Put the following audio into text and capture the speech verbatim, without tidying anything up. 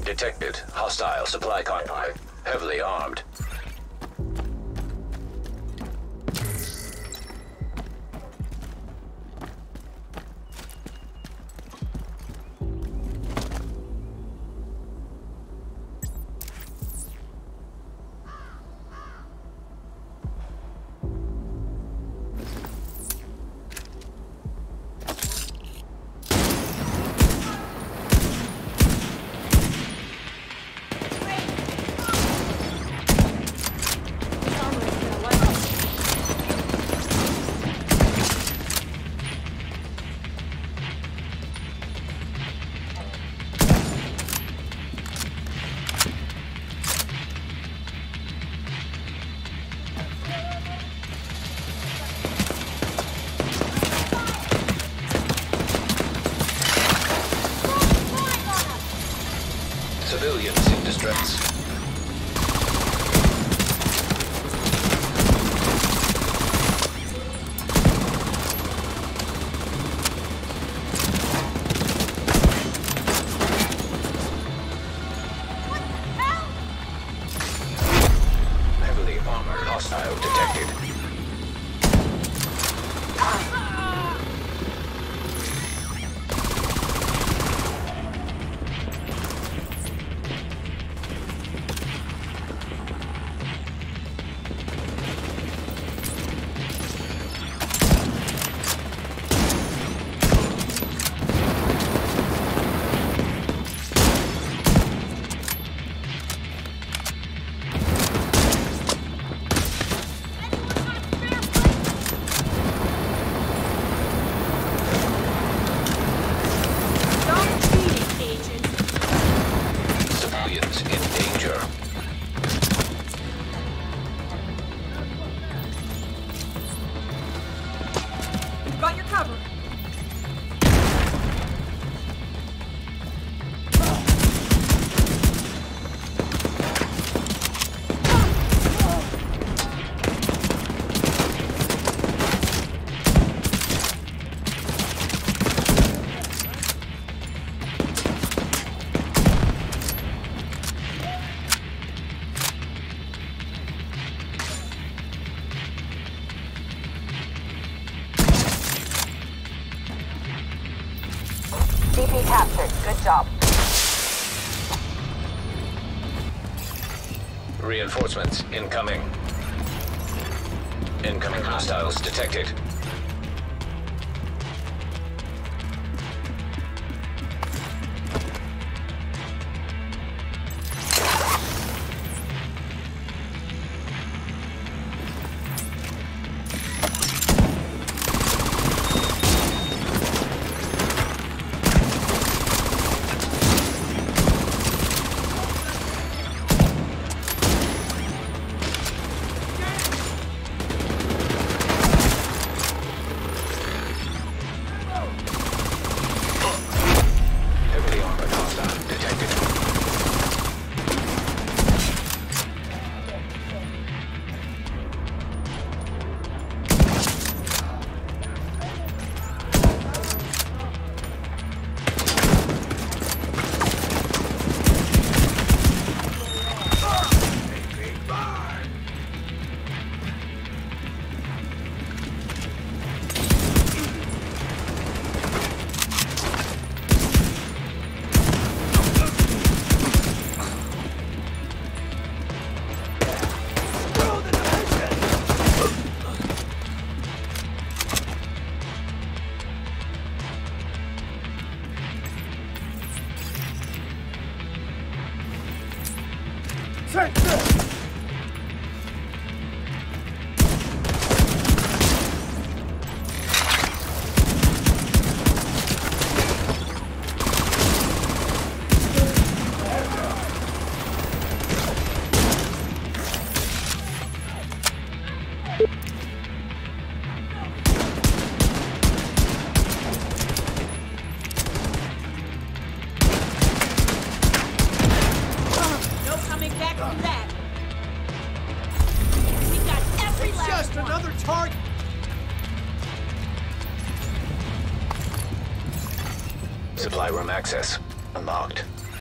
Detected hostile supply convoy, heavily armed. Civilians in distress. Heavily armored hostile detected. Civilians in danger. Got your cover. C P captured. Good job. Reinforcements incoming. Incoming hostiles detected. Heavily armored hostile detected. Take this! No coming back from that. We got every last Just one. another target! Supply room access unlocked.